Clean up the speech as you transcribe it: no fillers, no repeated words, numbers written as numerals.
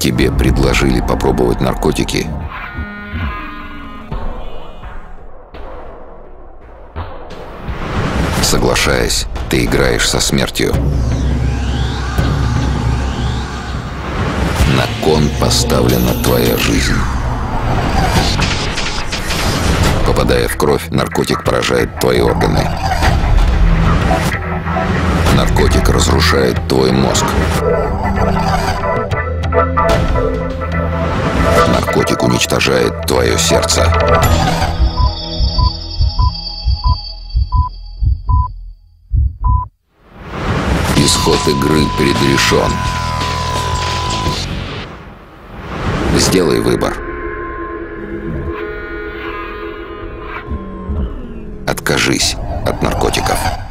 Тебе предложили попробовать наркотики. Соглашаясь, ты играешь со смертью. На кон поставлена твоя жизнь. Попадая в кровь, наркотик поражает твои органы. Наркотик разрушает твой мозг. Наркотик уничтожает твое сердце. Исход игры предрешен. Сделай выбор. Откажись от наркотиков.